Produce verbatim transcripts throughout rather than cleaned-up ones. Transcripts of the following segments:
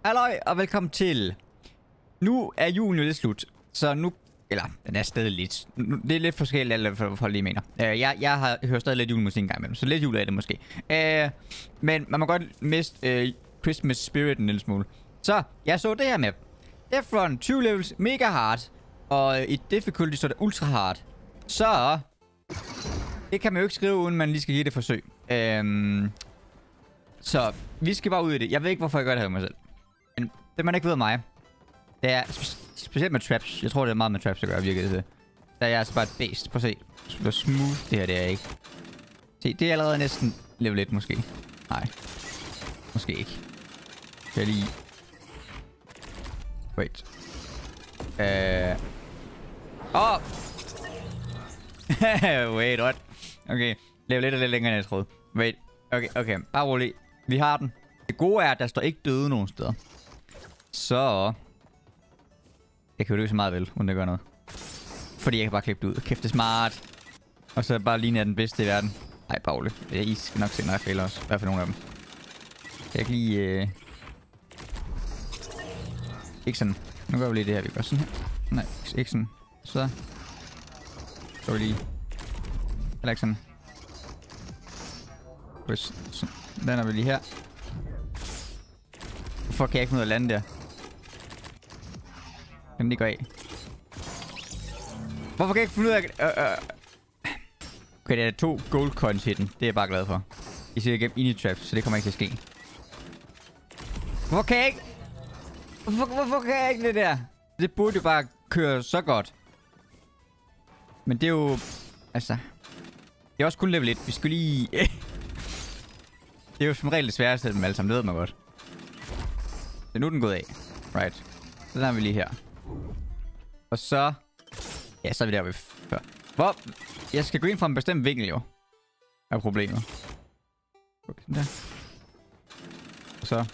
Halløj og velkommen til. Nu er julen jo lidt slut, så nu... Eller, den er stadig lidt. Nu, det er lidt forskelligt, alt hvad folk lige mener. Uh, jeg, jeg har hørt stadig lidt julemusik en gang imellem, så lidt jul er det måske. Uh, men man må godt miste uh, Christmas spirit en lille smule. Så, jeg så det her med. Efron, tyve levels, mega hard. Og i difficulty så er det ultra hard. Så... Det kan man jo ikke skrive, uden man lige skal give det et forsøg. Uh, så, vi skal bare ud i det. Jeg ved ikke, hvorfor jeg gør det her med mig selv. Men det man ikke ved af mig, det er spe specielt med traps. Jeg tror, det er meget med traps, der gør virkelig det. Der er jeg altså bare et beast. Prøv at se. Hvor smooth det her det er ikke. Se, det er allerede næsten level et måske. Nej. Måske ikke. Skal jeg lige... Wait. Øh... Åh! Oh! Wait, what? Okay. Level et er lidt længere, end jeg troede. Wait. Okay, okay. Bare rolig. Vi har den. Det gode er, at der står ikke døde nogen steder. Så... Jeg kan jo løse så meget vel, uden det gør noget. Fordi jeg kan bare klippe det ud. Kæft, det er smart. Og så bare lige er den bedste i verden. Ej, Paule. I skal nok se, når jeg fejler også. I hvert fald nogle af dem. Kan jeg lige... Øh... Ikke sådan. Nu gør vi lige det her. Vi gør sådan her. Nej, ikke sådan. Så. Så vi lige... Eller ikke sådan. Sådan. Den er vi lige her. Hvorfor kan jeg ikke finde ud af at lande der? Kan den lige gå af? Hvorfor kan jeg ikke finde ud af... Øh, øh. Okay, det er to gold coins hidden. Det er jeg bare glad for. I ser igennem ind i traps, så det kommer ikke til at ske. Hvorfor kan jeg ikke... Hvorfor, hvorfor kan jeg ikke det der? Det burde jo bare køre så godt. Men det er jo... Altså... Det er også kun level et. Vi skulle lige... Det er jo som regel det sværeste af dem alle sammen. Det ved man godt. Så nu er den gået af. Right. Så der er vi lige her. Og så... Ja, så er vi der, vi før. Hvor? Jeg skal gå ind fra en bestemt vinkel, jo. Er problemet. Okay, sådan der. Og så...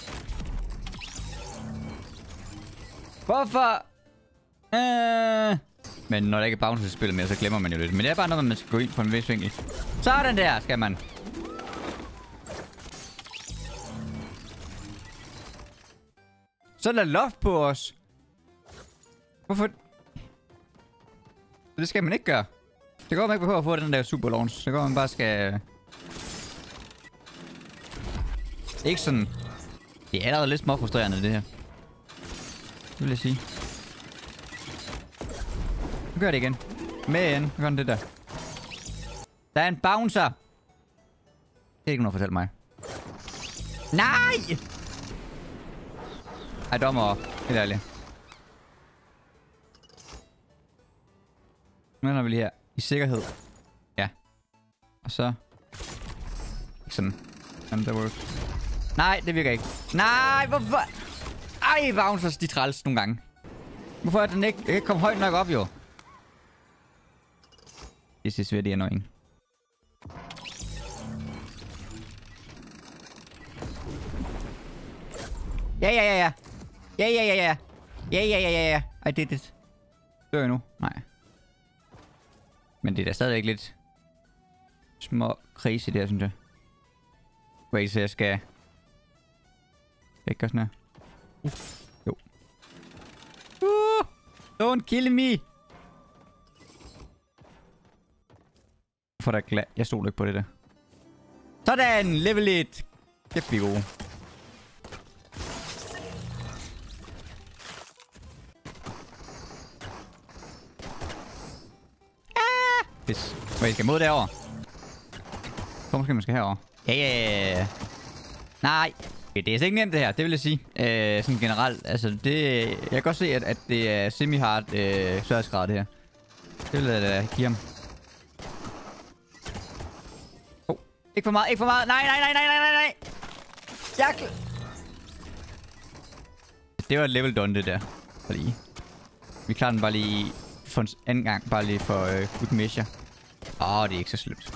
Hvorfor? Øh... Men når der ikke er bounce til spillet mere, så glemmer man jo lidt. Men det er bare noget, man skal gå ind på en vis vinkel. Sådan der, skal man. Så er der loft på os. Hvorfor? Det skal man ikke gøre. Det går, man ikke behøver at få den der super launch. Det går, man bare skal... Ikke sådan... Det er allerede lidt småfrustrerende, det her. Det vil jeg sige. Nu gør det igen. Men, nu gør den det der. Der er en bouncer. Det er ikke noget at fortælle mig. Nej! Ej, dommer. Helt ærligt. Nu er vi lige her. I sikkerhed. Ja. Og så... Ikke sådan. Jamen, der works. Nej, det virker ikke. Nej, hvorfor? Ej, bouncers, de træls nogle gange. Hvorfor er den ikke? Jeg kan ikke komme højt nok op, jo. This is very annoying. Ja, ja, ja, ja. Ja, ja, ja, ja. Ja, ja, ja, ja, ja. I did it. Dør jeg nu? Nej. Men det er da stadigvæk lidt... små crazy der, synes jeg. Wait, så jeg skal... Ikke gøre sådan her. Uh. Jo. Uh! Don't kill me! For der gla... Jeg stoler ikke på det der. Sådan! Level et! Kæft, vi er gode. Hvis jeg skal mod derover. Så måske man skal herover. Ja, ja, ja. Nej. Okay, det er altså ikke nemt det her, det vil jeg sige. Øh, sådan generelt. Altså, det... Jeg kan godt se, at, at det er semi-hard øh, sværhedsgrad, det her. Det vil jeg da give ham. Oh. Ikke for meget, ikke for meget. Nej, nej, nej, nej, nej, nej, nej. Jeg... Det var et level done, det der. Fordi... Vi klarer den bare lige... For en anden gang, bare lige for øh, good measure. Åh, oh, det er ikke så slemt.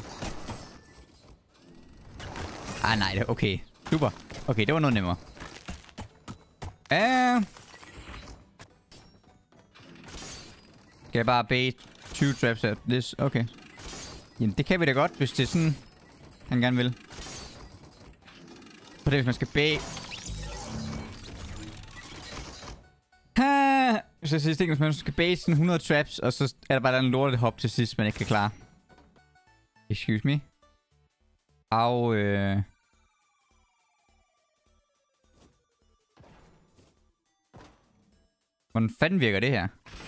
Ah, nej, det er okay. Super. Okay, det var noget nemmere. Uh... Skal jeg bare bait tyve traps af this? Okay. Jamen, det kan vi da godt, hvis det er sådan, han gerne vil. For det, hvis man skal bait... så sidste ting, hvis man skal base sådan hundrede traps, og så er der bare en lortet hop til sidst, man ikke kan klare. Excuse me. Au, øh... Hvordan fanden virker det her?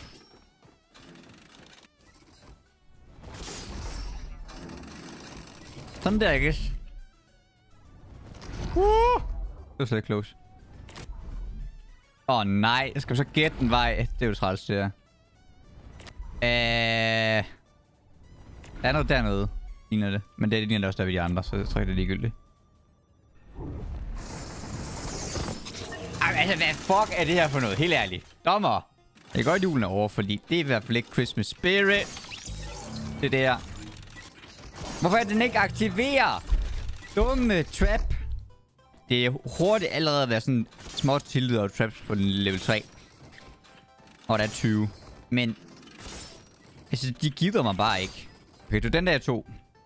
Sådan der, ikke? Uh! Det var så close. Åh oh, nej, jeg skal så gætte den vej. Det er jo træls, det her. Øh... Der er noget dernede, ligner det. Men det ligner også der ved de andre, så jeg tror ikke, det er ligegyldigt. Ej, altså, hvad fuck er det her for noget? Helt ærligt. Dommer! Jeg kan godt julen er over, fordi det er i hvert fald ikke Christmas Spirit. Det der. Hvorfor er den ikke aktiveret? Dumme trap. Det er hurtigt allerede at være sådan småt tillyder og traps på den level tre. Og der er tyve. Men... altså, de gider mig bare ikke. Okay, det er den der to.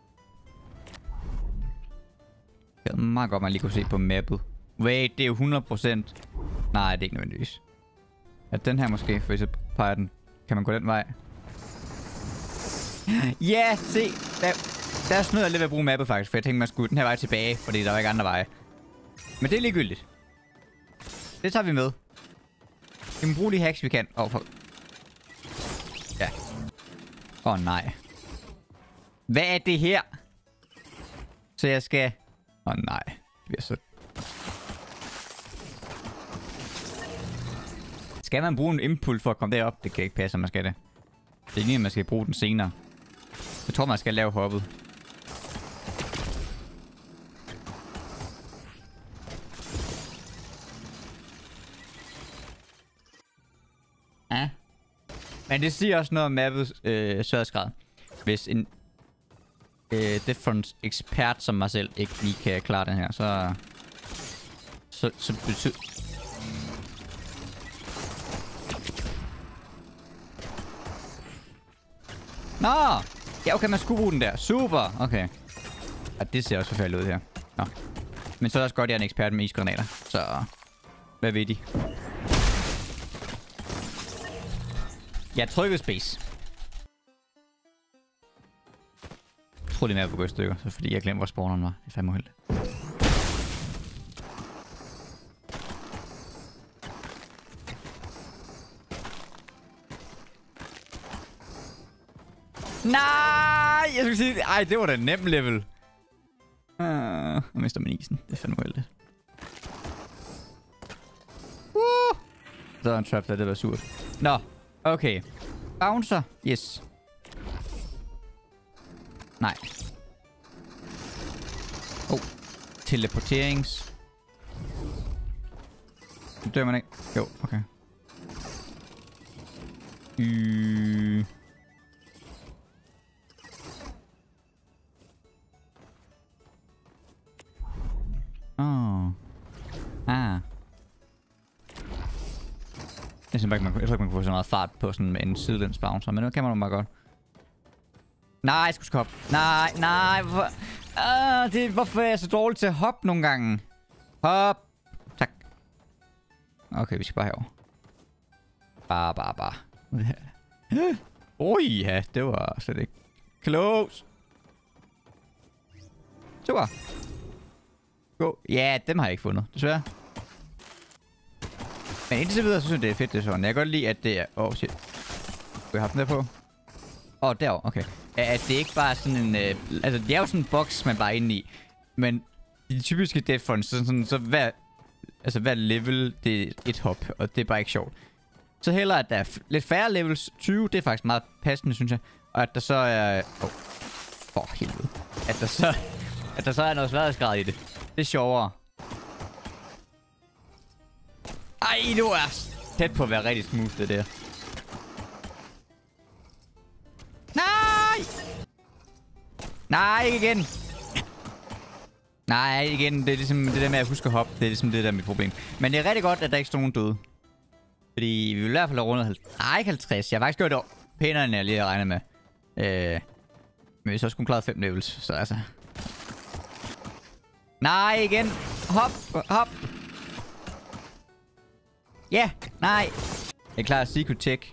Det er meget godt, man lige kunne se på mappet. Wait, det er jo hundrede procent. Nej, det er ikke nødvendigvis. Er den her måske, for hvis jeg peger den, kan man gå den vej? Ja, yeah, se. Der, der snød jeg lidt ved at bruge mappet faktisk, for jeg tænkte, man skulle den her vej tilbage, fordi der var ikke andre veje. Men det er ligegyldigt. Det tager vi med. Vi må bruge de hacks, vi kan. Åh, oh, for... ja. Åh, oh, nej. Hvad er det her? Så jeg skal... åh, oh, nej. Det bliver så... skal man bruge en impuls for at komme derop? Det kan ikke passe, at man skal det. Det er lige, at man skal bruge den senere. Jeg tror, man skal lave hoppet. Ja. Men det siger også noget om mappets øh, sværhedsgrad. Hvis en øh, different ekspert som mig selv ikke lige kan klare den her, så... Så, så betyder... Nå! Ja, okay, man skulle bruge den der. Super! Okay. Ja, det ser også forfærdeligt ud her. Nå. Men så er det også godt, at jeg er en ekspert med isgranater. Så... hvad ved de? Jeg trykkede space. Jeg tror, det er med at få gået stykker, så fordi jeg glemte, hvor spawneren var. Det er fandme uheldigt. Nej! Jeg skulle sige... ej, det var da en nem level. Uh, jeg mister man isen. Det er fandme uheldigt. Uh! Så er en trap der, det var surt. Nå, okay. Bouncer. Yes. Nej. Oh. Teleporterings. Dør man ikke? Jo, okay. Øh... Åh. Oh. Ah. Jeg synes ikke, man, jeg tror ikke, man kan få så meget fart på sådan en sidelæns bouncer, men nu kan man jo bare godt. Nej, jeg skulle hoppe. Nej, nej, hvorfor? Ah, det, hvorfor er jeg så dårlig til at hoppe nogle gange? Hop. Tak. Okay, vi skal bare herover. Bare, bare, bare. Oj, ja, det var slet ikke close. Super. Go. Ja, dem har jeg ikke fundet, desværre. Men indtil videre, så synes jeg, det er fedt, det er sådan. Jeg kan godt lide, at det er... åh, oh, shit. Skal jeg have den der på? Åh, oh, derovre, okay. At det ikke bare er sådan en... Øh, altså, det er jo sådan en boks, man bare er inde i. Men de typiske deathfunds, så, sådan, så hver... altså, hver level, det er et hop, og det er bare ikke sjovt. Så hellere, at der er lidt færre levels. tyve, det er faktisk meget passende, synes jeg. Og at der så er... åh, oh, for helvede. At der så... at der så er noget sværhedsgrad i det. Det er sjovere. Ej, du er tæt på at være rigtig smooth, det der. Nej! Nej, ikke igen. Nej, ikke igen. Det er ligesom det der med at huske at hoppe. Det er ligesom det der er mit problem. Men det er rigtig godt, at der ikke står nogen døde. Fordi vi vil i hvert fald have rundet halvtreds. Nej, ikke halvtreds. Jeg har faktisk gjort det pænere, end jeg lige har regnet med. Øh, men vi så skulle klare fem levels, så altså... nej, igen. Hop, hop. Ja, yeah, nej. Jeg klarer secret check.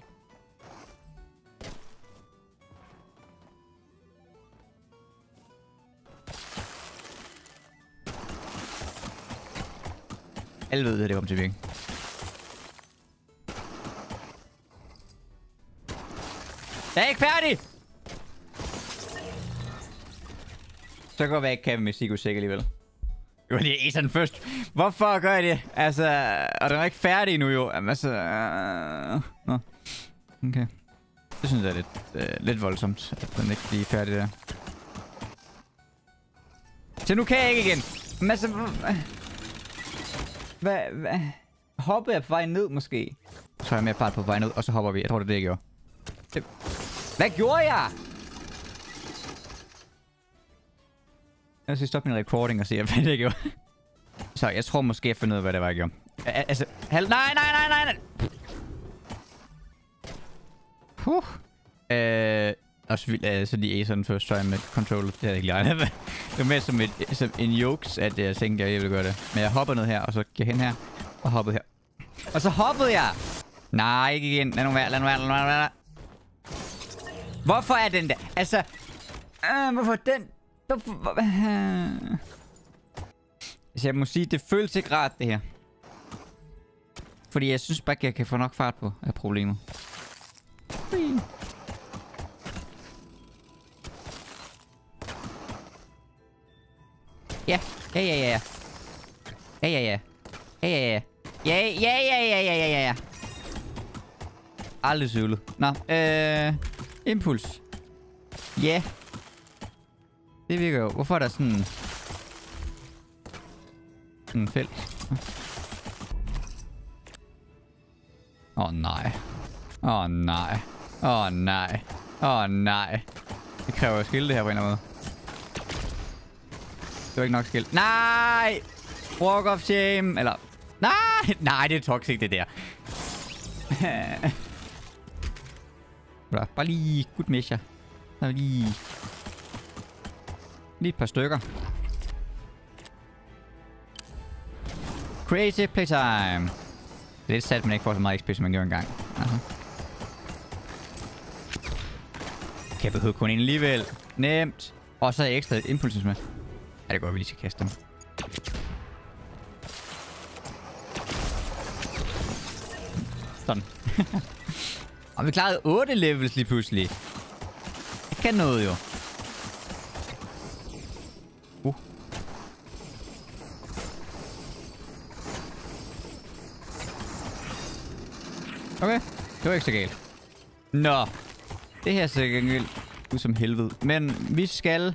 Alle ved, at det kommer til virke. Jeg er ikke færdig! Så kan det være, jeg ikke kan med secret check alligevel. Jo, det er sådan først. Hvorfor gør jeg det? Altså, og den er ikke færdig nu jo. Jamen, altså... Øh... Nå. Okay. Det synes jeg er lidt, øh, lidt voldsomt, at den ikke bliver færdig der. Så nu kan jeg ikke igen. Men altså... Hvad... Hvad... Hoppede jeg på vej ned, måske? Så er jeg mere fart på vej ned, og så hopper vi. Jeg tror, det er det, jeg gjorde. Det... Hvad gjorde jeg? Jeg skal stoppe min recording og se, hvad det jeg gjorde. Så jeg tror måske, jeg finder ud af, hvad det var, jeg gjorde. Al altså... Hal nej, nej, nej, nej, nej! Puh. Øh... Også vildt, øh, så lige sådan first try med controller. Det havde jeg ikke lige. Det var mere som, et, som en jokes, at jeg tænkte, at jeg ville gøre det. Men jeg hopper ned her, og så gik jeg hen her. Og hoppede her. Og så hoppede jeg! Nej, ikke igen. Lad nu være, lad nu være, lad nu være. Hvorfor er den der? Altså... Øh, hvorfor den... Hvorfor... Hvor, øh. Altså, jeg må sige, det føles ikke rart, det her. Fordi jeg synes bare ikke, jeg kan få nok fart på, er problemet. Ui. Ja, ja, ja, ja. Ja, ja, ja. Ja, ja, ja. Ja, ja, ja, ja, ja, ja, ja, ja. Aldrig søvlet. Nå, øh... Impuls. Ja. Yeah. Det virker jo. Hvorfor er der sådan... en felt? Åh oh, nej. Åh oh, nej. Åh oh, nej. Åh oh, nej. Det kræver jo skilte her på en eller anden måde. Det var ikke nok skilt. Nej! Walk of shame. Eller... Nej! Nej, det er toxic, det der. Bare lige... Good measure. Så lige... Lige et par stykker. Crazy playtime. Det er lidt sat, man ikke får så meget X P, som man gjorde engang. Aha. Kan jeg behøve kun en alligevel. Nemt. Og så er jeg ekstra impulses med. Ja, det går, vi lige skal kaste dem. Sådan. Og vi klarede otte levels lige pludselig. Jeg kan noget jo. Uh. Okay, det var ikke så galt. Nå. Det her ser ikke ud som helvede. Men vi skal...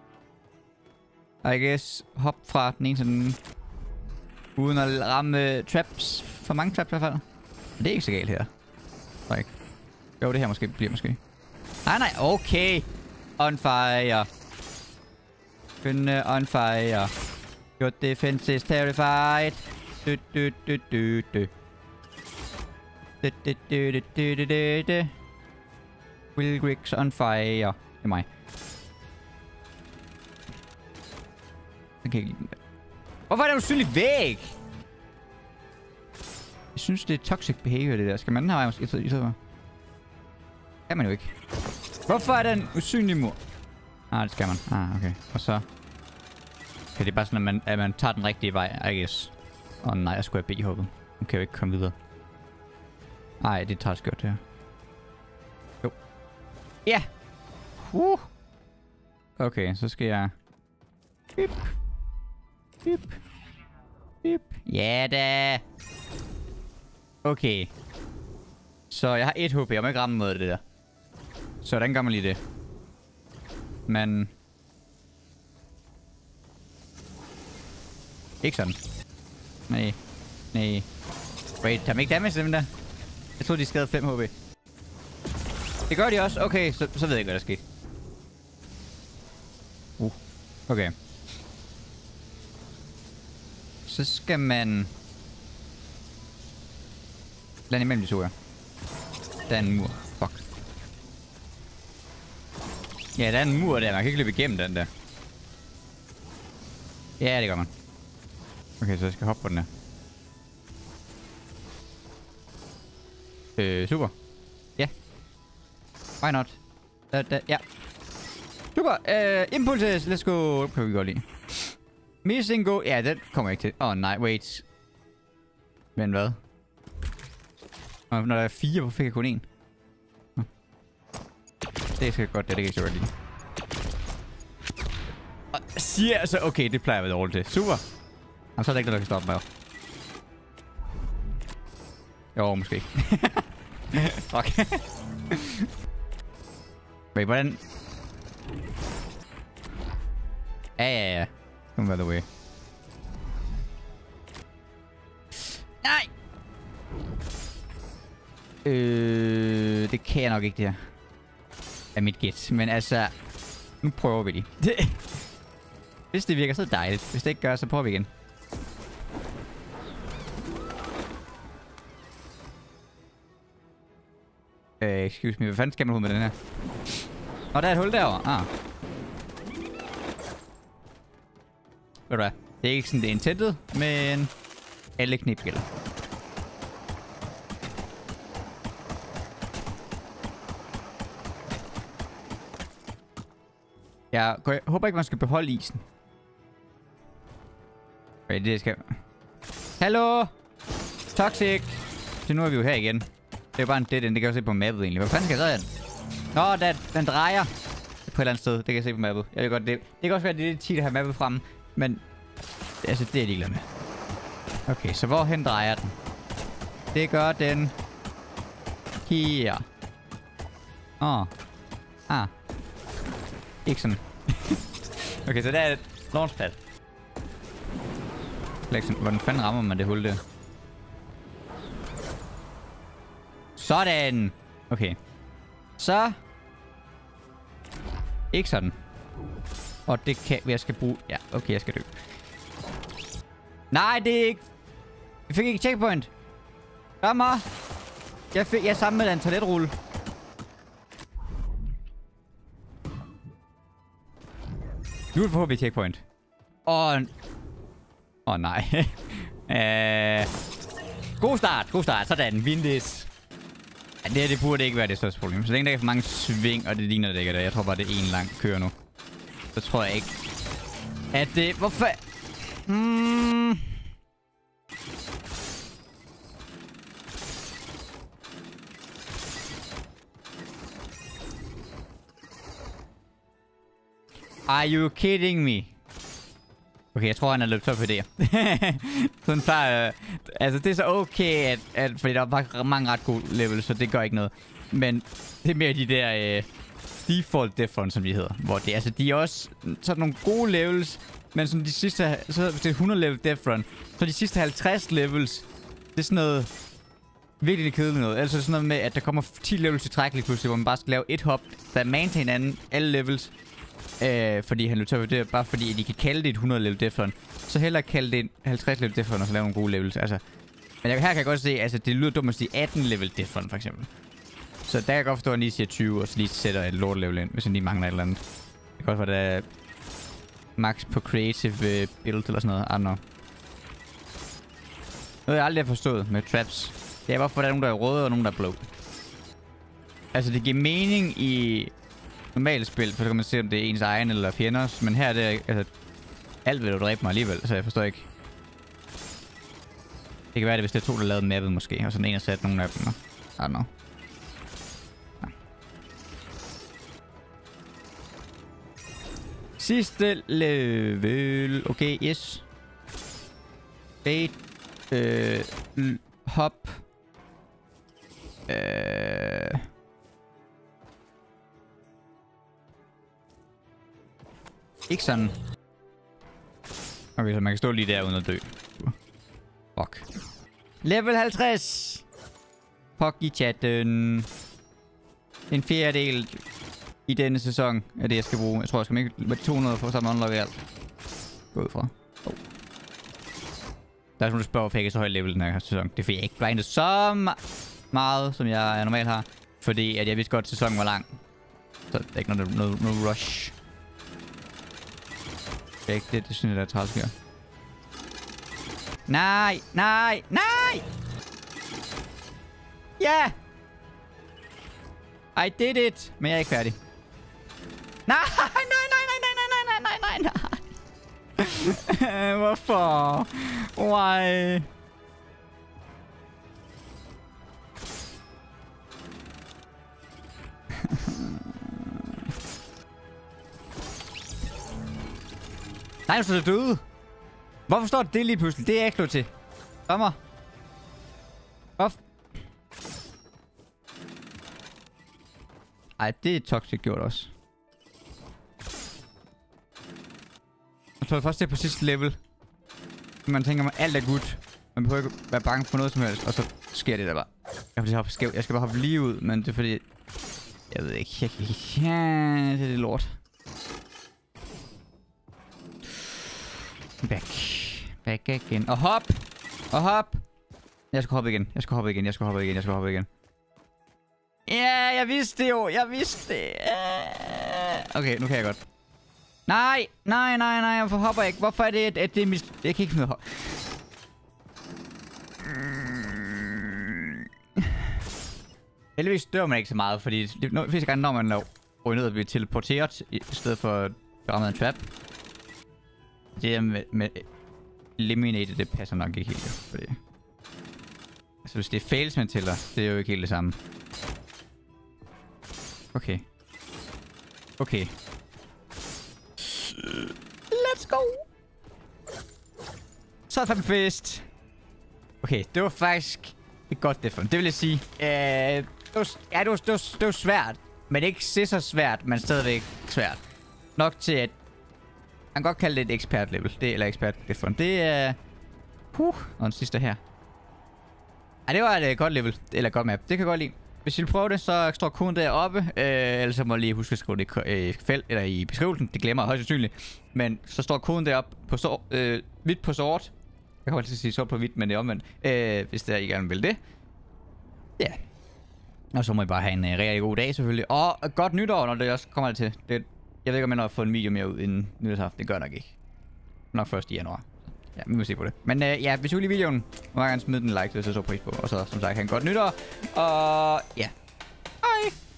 I guess hoppe fra den ene til den... Uden at ramme traps. For mange traps i hvert fald. Det er ikke så galt her. Nej, ikke. Jo, det her måske bliver måske. Nej, nej, okay. On fire. Kunne on fire. Your defense is terrified. Du, du, du, du, du. Du, du, du, du, du, du, du, du. Will Griggs on fire. Det er mig. Okay. Hvorfor er der usynlig væg? Jeg synes, det er toxic behavior, det der. Skal man den her vej måske i stedet for? Kan man jo ikke. Hvorfor er der en usynlig mur? Ah, det skal man. Ah, okay. Og så... Okay, det er bare sådan, at man, at man tager den rigtige vej, I guess. Åh oh, nej, jeg skulle have B-hoppet. Nu kan jeg jo ikke komme videre. Ej, det er træt skørt, det her. Jo. Ja! Yeah. Uh. Okay, så skal jeg... Bip. Bip. Bip. Ja da! Okay. Så jeg har et H P. Jeg må ikke ramme mod det der. Så hvordan gør man lige det? Men... Ikke sådan. Nej. Nej. Wait, tager man ikke damage dem der? Jeg troede, de skadede fem H P. Det gør de også? Okay, så, så ved jeg ikke, hvad der skete. Uh. Okay. Så skal man... Lad imellem de to her. Der er en mur. Fuck. Ja, der er en mur der. Man kan ikke løbe igennem den der. Ja, det gør man. Okay, så jeg skal hoppe på den her. Øh, super. Ja. Yeah. Why not? Da, da, ja. Super. Øh, impulses. Let's go. Det kan vi godt lide. Missing go. Ja, den kommer ikke til. Åh, oh, nej. Wait. Men hvad? Når der er fire, hvorfor fik jeg kun én? Det skal godt, det, det kan jeg så godt lide. Og siger altså, okay, det plejer jeg at være dårligt til. Super. Og så er der ikke noget, der kan stoppe mig. Jo, måske. Fuck. Wait, hvordan? Ja, ja, ja. Come by the way. Nej! Øh, det kan jeg nok ikke, det her. Er mit gæt. Men altså, nu prøver vi lige. Det, hvis det virker, så dejligt. Hvis det ikke gør, så prøver vi igen. Øh, excuse me. Hvad fanden skal man ud med den her? Og der er et hul derovre. Ah. Ved du hvad? Det er ikke sådan, det er intentet, men alle knep gælder. Jeg håber ikke, man skal beholde isen. Okay, det skal... Hallo! Toxic! Så nu er vi jo her igen. Det er jo bare en dead end. Det kan jeg se på mappet egentlig. Hvad fanden skal jeg så hen? Nå, den, den drejer. På et eller andet sted. Det kan jeg se på mappet. Jeg ved godt, det, det kan også være, at det er lidt tit at have mappet fremme. Men... Altså, det er jeg ligeglad med. Okay, så hvorhen drejer den? Det gør den... Her. Åh. Oh. Ah. Ikke sådan. Okay, så der er et launchpad. Hvordan fanden rammer man det hul der? Sådan! Okay. Så... Ikke sådan. Og det kan... Jeg skal bruge... Ja, okay, jeg skal dø. Nej, det er ikke... Jeg fik ikke checkpoint. Rammer! Jeg fik... Jeg samlede en toiletrulle. Nu får vi checkpoint. Åh... Åh oh, nej. uh... God start, god start. Sådan, win this. Ja, det her, det burde ikke være det største problem. Så længe der ikke er for mange sving, og det ligner det ikke der. Jeg tror bare, det er en lang kør nu. Så tror jeg ikke, at det... Hvorfor... Hmm... Are you kidding me? Okay, jeg tror, han er løbet tør for idéer. Sådan plejer... Øh, altså, det er så okay, at, at... Fordi der er bare mange ret gode levels, så det gør ikke noget. Men det er mere de der... Øh, default difference, som de hedder. Hvor det, altså, de er også sådan nogle gode levels, men som de sidste... Så hvis det er hundrede level different, så de sidste halvtreds levels, det er sådan noget... Virkelig kedeligt noget. Ellers er det sådan noget med, at der kommer ti levels i træk lige pludselig, hvor man bare skal lave et hop, der er man til hinanden, alle levels. Øh, fordi han løb tør for det, bare fordi de kan kalde det et hundrede level different. Så hellere kalde det en halvtreds level different, og så lave nogle gode levels. Altså, men her kan jeg godt se, altså det lyder dumt at sige atten level different, for eksempel. Så der kan jeg godt forstå, at han lige siger tyve, og så lige sætter et lort level ind, hvis han lige mangler et eller andet. Det kan godt være, der er max på creative uh, build eller sådan noget. I don't know. Noget jeg aldrig har forstået med traps. Det er bare, for der er nogen, der er røde, og nogen, der er blå. Altså, det giver mening i normalt spil, for så kan man se, om det er ens egen eller fjenders. Men her er det, altså... Alt vil jo dræbe mig alligevel, så jeg forstår ikke. Det kan være det, hvis det er to, der lavede mappet måske, og sådan en har sat nogle af dem. I don't know. Ja. Sidste level. Okay, yes. Bait. Øh... Hop. Øh... Ikke sådan. Okay, så man kan stå lige der uden at dø. Fuck. Level halvtreds. Fuck i chatten. En fjerdedel i denne sæson af det, jeg skal bruge. Jeg tror, jeg skal med to hundrede for samme unlock i alt. Gå ud fra. Oh. Der er sådan, du spørger, hvorfor jeg ikke er så høj level den her sæson. Det er fordi, jeg ikke grindet så meget, som jeg normalt har. Fordi at jeg vidste godt, at sæsonen var lang. Så det er ikke noget, noget, noget rush. Det er ikke det, det synes jeg, der er træls her. Nej, nej, nej! Ja! I did it. Men jeg er ikke færdig. Nej, nej, nej, nej, nej, nej, nej, nej, nej. Hvorfor? Why? Nej, nu står det døde. Hvorfor står det lige pludselig? Det er jeg ikke slået til. Kommer. Hvorfor? Ej, det er toxic gjort også. Jeg tror først det er på sidste level. Man tænker, at alt er godt. Man behøver ikke være bange for noget som helst. Og så sker det der bare. Jeg skal, hoppe skæv. Jeg skal bare hoppe lige ud, men det er fordi... Jeg ved ikke. Jeg kan ikke... Ja, det er det lort. Back. Back igen. Og hop! Og hop! Jeg skal hoppe igen. Jeg skal hoppe igen. Jeg skal hoppe igen. Jeg skal hoppe igen. Ja, yeah, jeg vidste det jo. Jeg vidste det. Okay, nu kan jeg godt. Nej, nej, nej, nej. Hvorfor hopper jeg ikke? Hvorfor er det, at det er mis... Jeg kan ikke finde ud af hoppe. Heldigvis dør man ikke så meget, fordi det er fleste gange, når man er røget ned og bliver teleporteret, i stedet for at ramme en trap. Det er med, med eliminated, det passer nok ikke helt, fordi... Altså, hvis det er fails, man tæller, det er jo ikke helt det samme. Okay. Okay. Let's go! Så er det fest. Okay, det var faktisk et godt different. Det vil jeg sige. Øh, det var, ja, det var, det, var, det var svært. Men ikke så svært, men stadigvæk svært. Nok til at... Man kan godt kalde det et expert level. Det, eller expert different. Det er... Uh, og den sidste her. Ej, det var et godt level. Eller et godt map. Det kan jeg godt lide. Hvis I vil prøve det, så står koden deroppe. Øh, ellers så må jeg lige huske at skrive det i felt, eller i beskrivelsen. Det glemmer jeg højst sandsynligt. Men så står koden deroppe på så, øh, hvidt på sort. Jeg kommer til at sige sort på hvidt, men det er omvendt. Øh, hvis der I gerne vil det. Ja. Yeah. Og så må I bare have en uh, rigtig god dag selvfølgelig. Og godt nytår, når det også kommer til. Det, jeg ved ikke, om jeg når at få en video mere ud inden nytårsaften. Det gør nok ikke. Nok først i januar. Ja, vi må se på det. Men uh, ja, hvis du kunne lide videoen, må jeg gerne smide den like, hvis jeg så pris på. Og så som sagt, have en godt nytår. Og ja. Hej.